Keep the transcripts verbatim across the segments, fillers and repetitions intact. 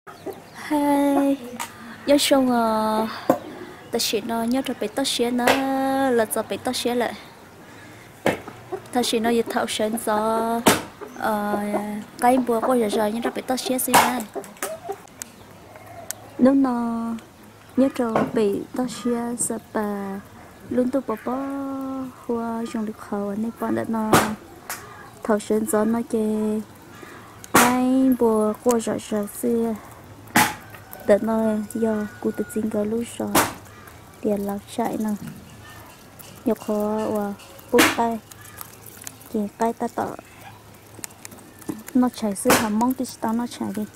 Hay nhớ xong à ta chỉ nó nhớ cho bị tao xé nó là cho bị tao xé lại ta chỉ nó như thảo sơn cho ờ cái bùa có giờ giờ nhớ cho bị tao xé xí này nếu nó nhớ cho bị tao xé sợ bà luôn tụ bỏ bỏ hoa trong lịch khẩu này bọn đã nó thảo sơn cho nó chơi cái bùa có giờ giờ xưa đợt nó giờ cụ tự tin cái lúc rồi tiền lạc chạy nè nhập khó và bút tay chỉ cái ta tỏ nó chạy xưa hàm mong thì tao nó chạy đi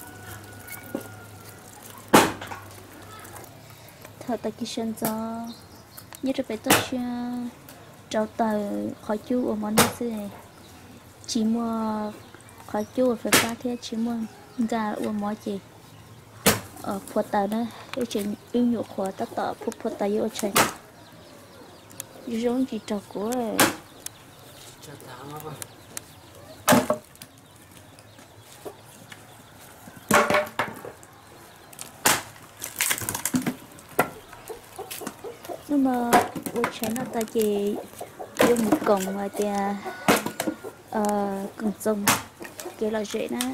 thợ ta kia sinh cho như cho bé tôi trâu tờ khỏi chú ở món này xưa chỉ mua khỏi chú ở phải ba thế chỉ mua gà ở món gì ở phụ tờ đó cái chuyện yêu nhục của ta tỏ phụ phụ tờ yêu chuyện giống chỉ trâu của nhưng mà buổi sáng nó ta chỉ dùng một cổng mà thì ờ cổng rồng kia là dễ nè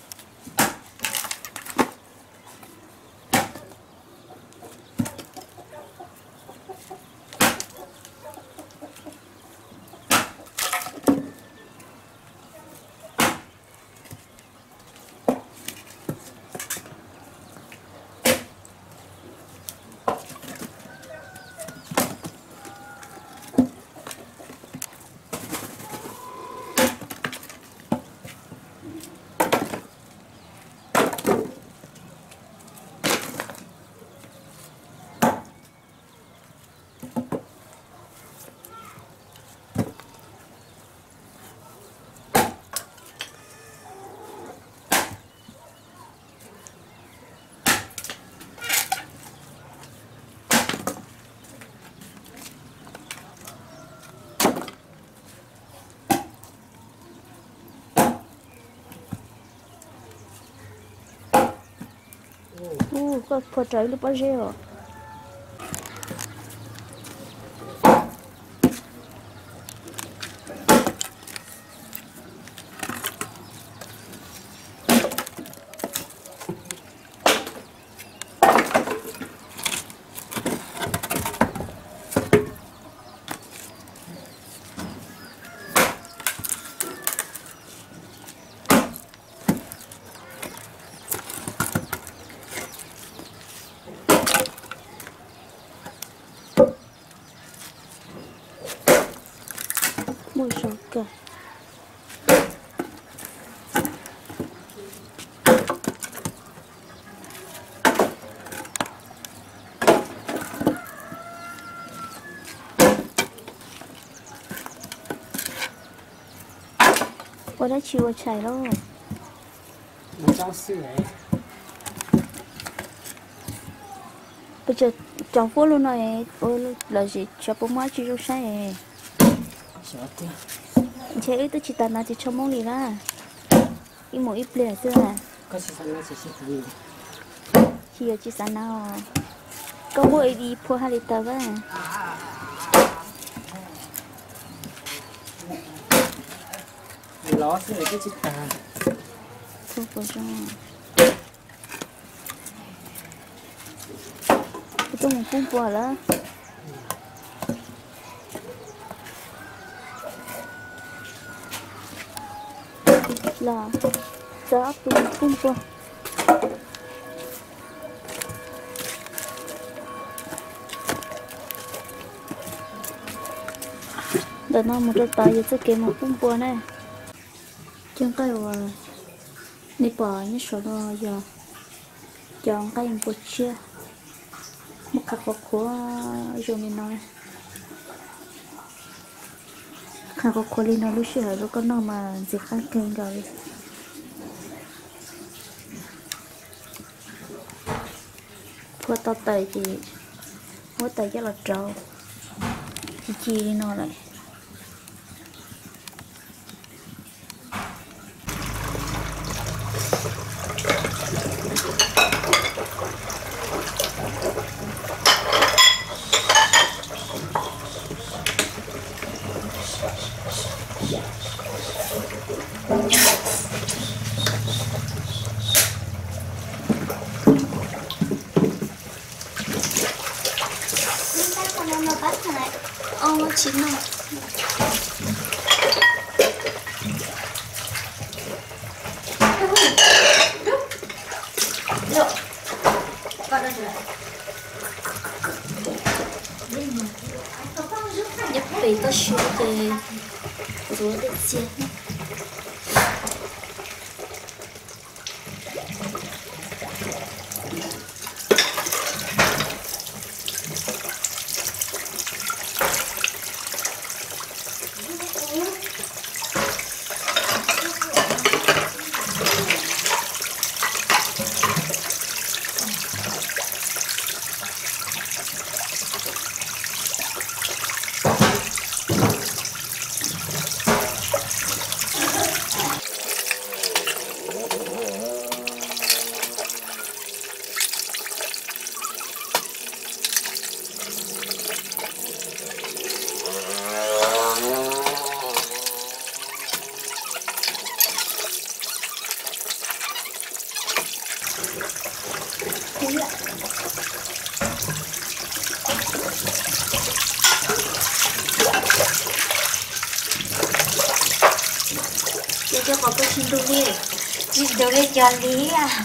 u có phô trời lúc bao giờ mua số cả qua đã chịu chạy đâu nó cháu xưa ấy bây giờ cháu phố luôn này ôi là gì cháu bố má chỉ đâu sai sợ thế chế ít tôi chỉ tận là chỉ cho mong đi ra ít một ít lẻ xưa à có sự sản nó sẽ sẽ thành chỉ ở chỉ sản nào có bôi đi phô hai lít tờ vậy ló xưa cái chiếc tà không có cho tôi muốn phun bò là là đó tôi muốn phun bò đợt nào một đợt tới sẽ kiếm một phun bò này chẳng cái là nếp bò như số đó giờ chọn cái bột chia một cặp bột của rồi mình nói cặp bột của linh nó lúc xưa lúc có nó mà dịch khác kênh rồi của tao tẩy thì mỗi tẩy rất là trâu thì chi đi nó lại nó bắt lại ô chín rồi nhập về có sữa về rửa được chiên cho có cái xin đồ đi xin đồ đi cho lý à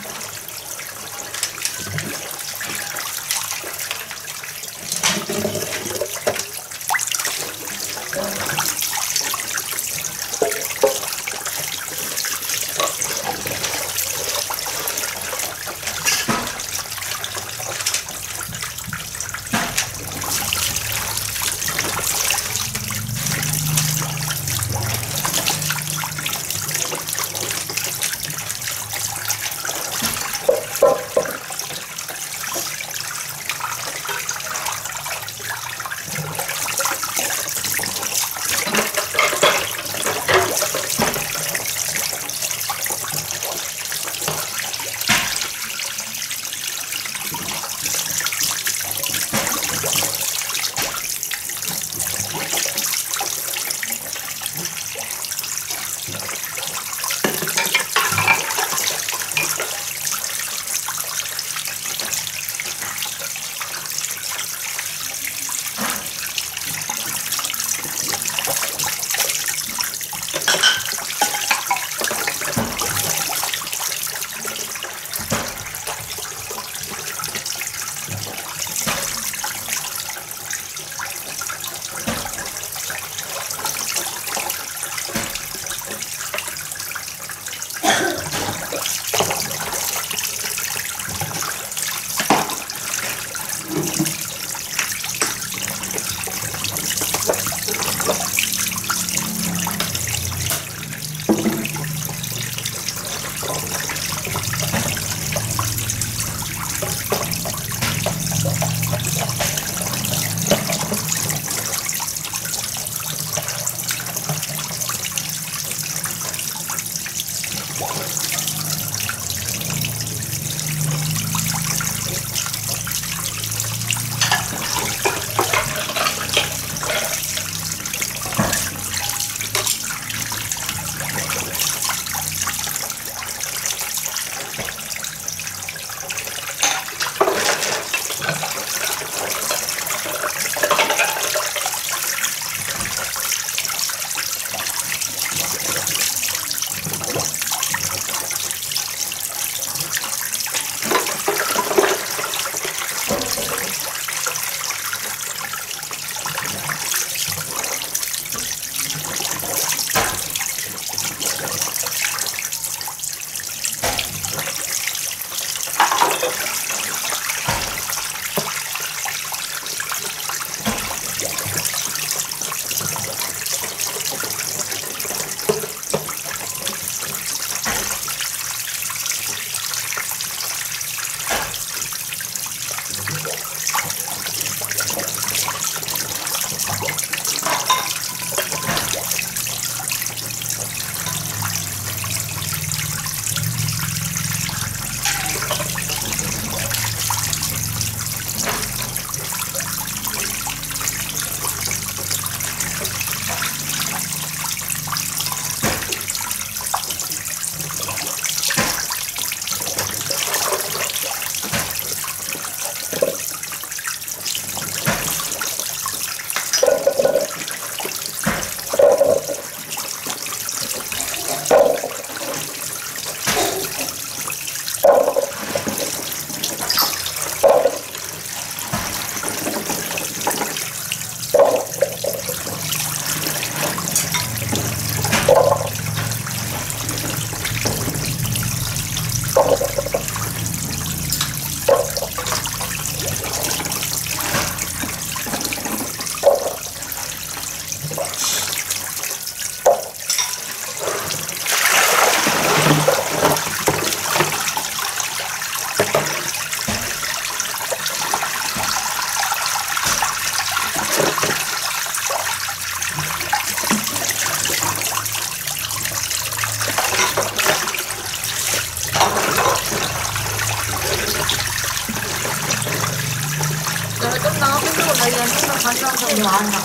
nó nó không nó không ngon đâu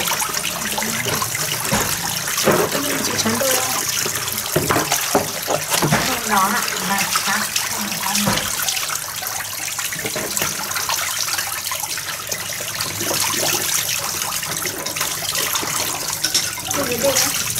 chỉ chắn đôi không ngon ạ mà chắc không ngon đâu cái gì đây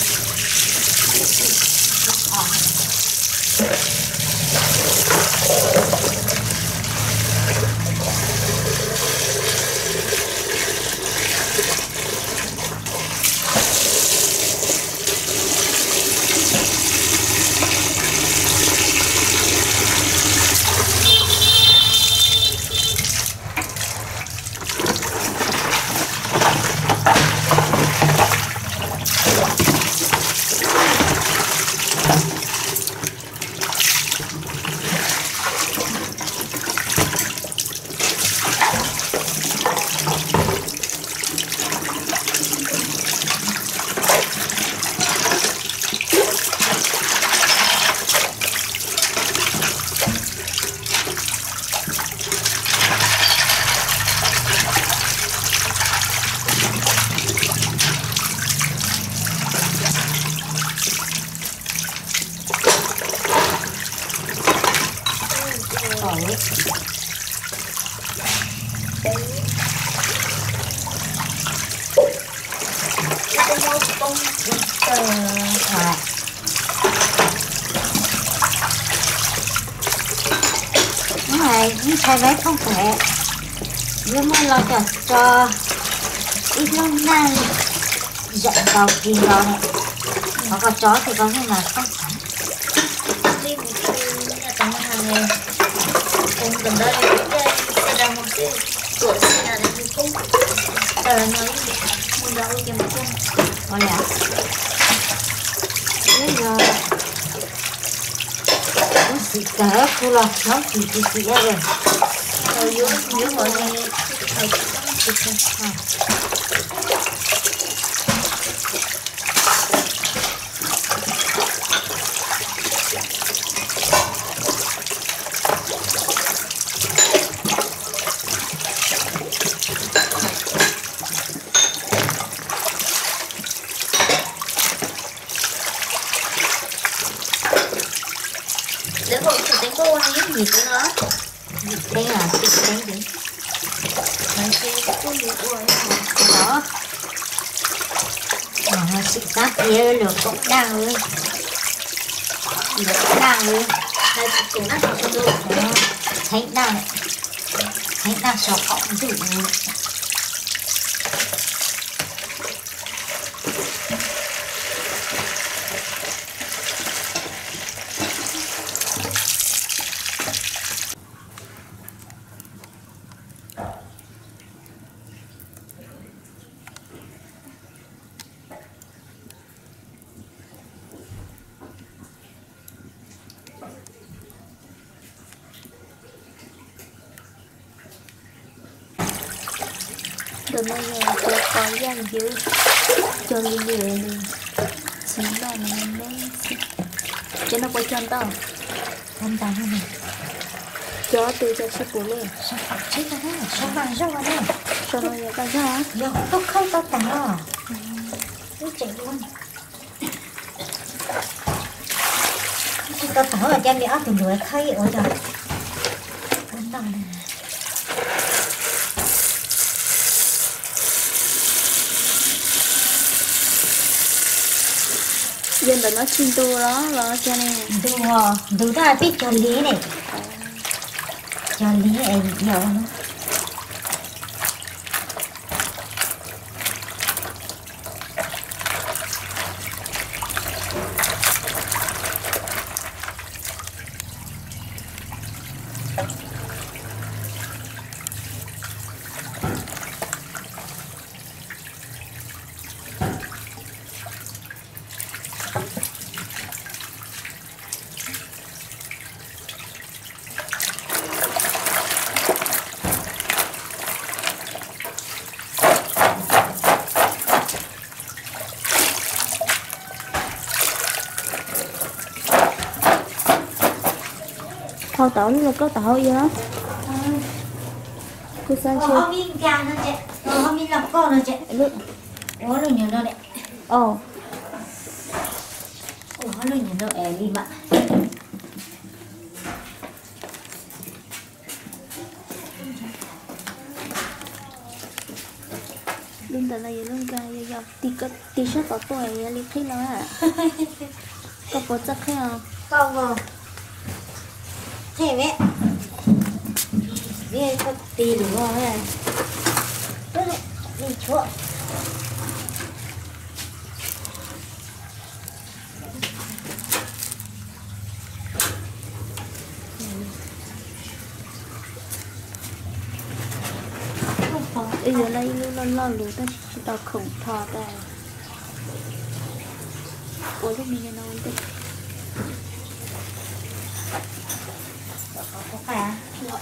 đúng rồi như thay vé không khỏe nhưng mà lo cho cho ít lúc nào dạy vào kỳ đó này có con chó thì có thể là không đi một cái nhà tầng hàng này cùng gần đây cái xe ra một cái cửa xe là để cũng tờ nói muốn đâu cái một con có lẽ bây giờ nó xịt cả khu lọ nó chỉ chỉ chỉ ra rồi rồi dưới dưới mọi người phải chịu không để hồi sự tính cô hay những gì nữa đó đây là cái cái gì nói cái cô gì của ấy đó mà nó xịt ra kia lửa cũng đang ơi lửa cũng đang ơi này cũng nát trong đôi thấy đang thấy đang sọc cọng đủ từ nay nhà cho có dành giữ cho lý về liền chính là mình nên cho nó có chân tao con tao này cho từ cho sức của lên sao phải chết ra đấy sao vàng sao vào đây cho nó nhà ta ra giờ tôi không tao tao tôi chạy luôn tao tao ở trên đó từ lưỡi khay ở rồi con tao này dân đó nó chinh tu đó là cho nên đúng rồi đúng ra biết cho lý này cho lý này nhiều lắm thao tảo nó có tảo gì hả cô sao Ồ, chưa hôm mình gà nó chị. Ồ, hôm mình làm con nó chị. lúc Ồ, nó nhiều nó đấy. ồ Ồ, nó nhiều nó ẻ đi mà. luôn tại là gì luôn cái giờ giờ tí cái tí sốt tỏ tuổi đi thấy nó à có bớt chắc thế không Con vào. Thế mẹ. Biết có tì đúng không này. Đó này, đi chỗ. bây giờ đây lo lo lú ta chỉ tao khổng thò ta ủa lúc mình nó đi Có phải à?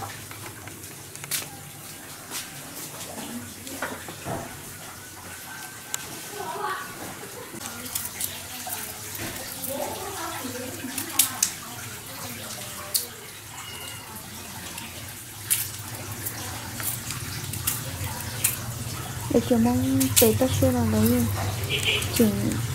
để cho mong về tất số là lấy chỉnh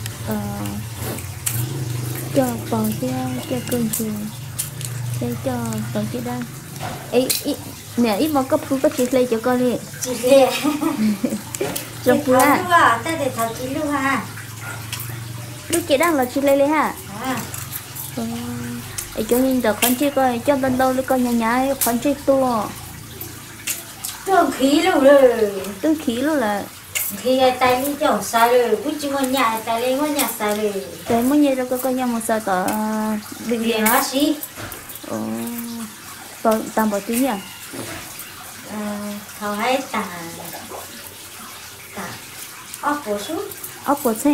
cho vào cái cái cơn chiều để cho vào cái đang ấy ít nè ít mà cấp phú có chị lấy cho con đi Chị lệ. trong phú à Ta để thảo chị lưu ha. lúc chị đang là chị lấy lấy hả À. ấy cho nhìn được con chị coi cho lần đầu lấy con nhà nhà con chị tua Trường khí luôn rồi. tôi khí luôn là Khi tay đi chỗ xa rồi, cứ chỉ ngồi nhà tay lên ngồi nhà xa rồi. cái muốn như đâu có coi nhau một sao tỏ bệnh Vì viện nó xí. ồ bảo tạm bảo tí nhỉ Thảo hay tả tả ốc bố sút. ốc bột xanh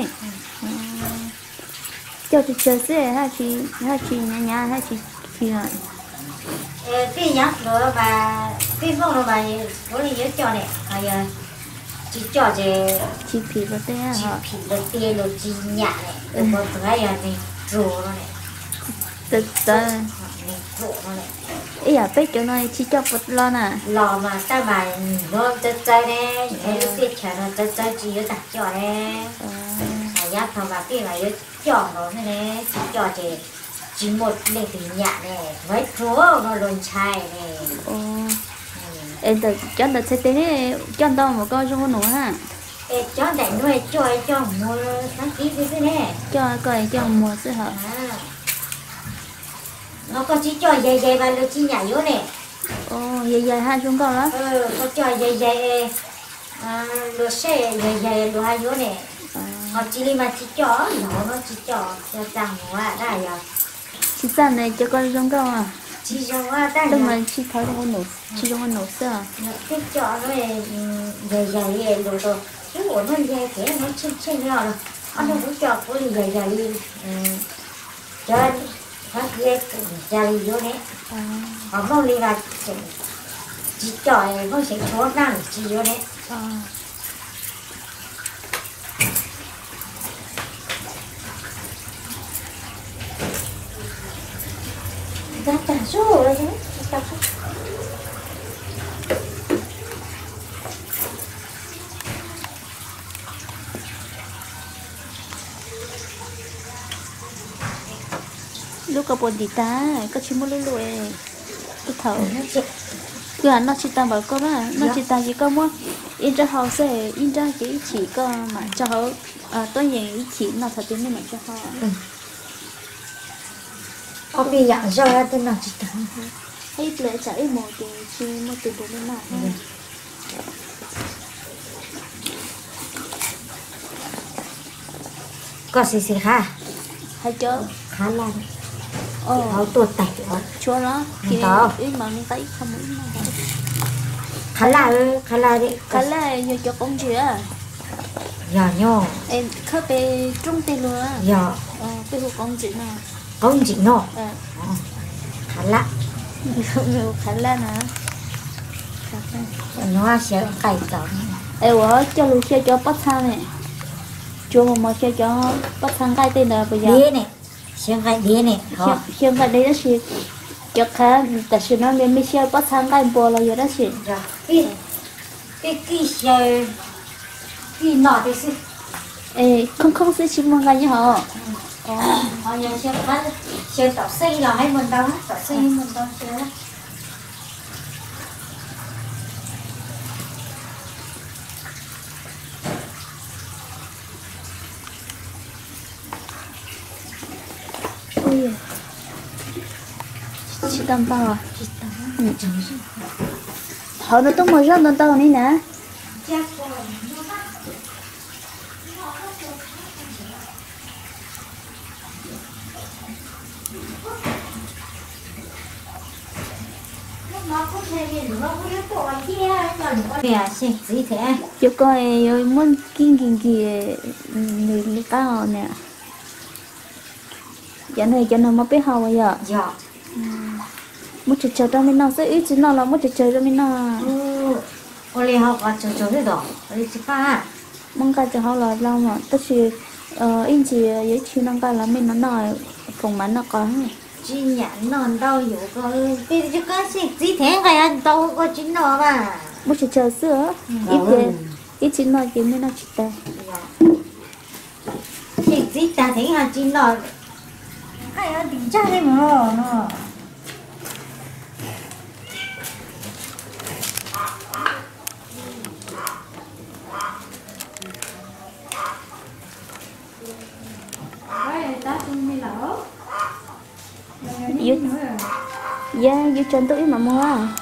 cho chị chơi xe hay chị hay chị nhà nhà hay chị chị à Cái nhắc nữa bà cái phong nó bà bố đi nhớ cho này. Bây giờ chị cho về chị phí vào tay chị hả phỉ được tiền rồi chị nhả này. Rồi thứ hai là này rổ nó này. từ từ Này rổ nó này. ý à biết chỗ này chị cho vật lo nè Lò mà ta bà nó chất chay nè. Em biết chả nó chất chay chị nó đặt cho nè. Hãy nhắc thằng bà kia là chọn nó nè. Chị cho chị chỉ một để thì nhả này. Mấy chúa nó luôn chai này. ồ em từ cho được sẽ thế cho đâu một coi trong con nữa ha Ê, cho đánh nuôi cho cho mua đăng ký cái thế này. cho coi cho mùa sẽ hợp À. Nó có chỉ cho dày dày và lô chi nhảy vô nè. ồ dài dài hai chúng con đó Ừ, có cho dày dày à, lô xe dày dày lô hai vô nè. Họ chỉ đi mà chỉ cho nó nó chỉ cho cho rằng hoa đã giờ. chị sao này cho con trong con à Chỉ cho hoa đã đừng giờ. mà chị thấy trong con nổ chị trong con nổ sao Nó thích cho nó này dày dày lô đồ. Cái của nó dày thế nó trên trên nhau rồi. Nó cũng cho có đi dày dày đi. Ừ. Cho phát ghét dày vô nè. Họ không đi vào chỉ chọi không sẽ số nào chỉ vô đấy. à Ta trả số rồi chứ. Ta số. lúc có bột đi ta có chỉ muốn lùi lùi cái thầu Nó chị cứ nó chỉ tao bảo con á nó chỉ tao chỉ có mua in cho họ sẽ in cho chỉ chỉ có mà cho họ à, tôi nhìn chỉ nó thật tiếng mà cho họ có bị dạng rồi tên nào chỉ tao. hay lẽ chạy một thì chỉ một từ bốn đến nào ha Có gì gì ha? hay chớ Khá là ồ nó tuột tẩy rồi. chúa nó thì Đó. ý mà mình thấy không muốn mà Khá là khá là đi. cái là giờ cho công chuyện Giờ nhô. em khơi về trung tiền luôn á Giờ ờ cái hộ công chuyện nào công chị nọ. ờ Khá là không nhiều khả năng hả nó sẽ cày tổng. em ở cho lúc chơi cho bắt thang này chúa mà mà chơi cho bắt thang cái tên là bây giờ Đế này. Xem cái đế này. Họ xem cái đấy đó chị cho khá tại sao nó mới mới chơi bắt thang cái bò là giờ đó chị giờ. Đi. cái cái giờ cái nọ thì sẽ ê không không sẽ chim mong cái gì hả họ giờ sẽ bắt sẽ tập xây là hay mình đâu tập xây mình đâu sẽ ôi chị tầm tao à ừ. Họ nóต้องมาเริ่มต้นตอนนี้นะ Bè xin gì thế? Chú coi rồi muốn kinh kinh kì người lý cao nè. Giờ này cho nó mà biết học bây giờ. Dạ. Muốn chờ chờ cho mình nó sẽ ít chứ nó là muốn chờ chờ cho mình nó. Ừ. Ô lê học có chờ chờ đấy đó. Ô lê chứ cả. Mong cả cho họ là lâu mà. Tất nhiên ờ in chỉ với chú năng cả là mình nó nói phòng bán nó có. Chị nhãn non đâu hiểu có bây giờ có xin gì thế cái anh đâu có chín nó mà. Muốn chờ chờ sữa. Ít thế. Ít chín nó chỉ mình nó chỉ tay. Chị gì ta thấy hả chín nó. Ai ăn tính cha đấy mà nó. Yêu, yeah, yêu chân tôi mà mua.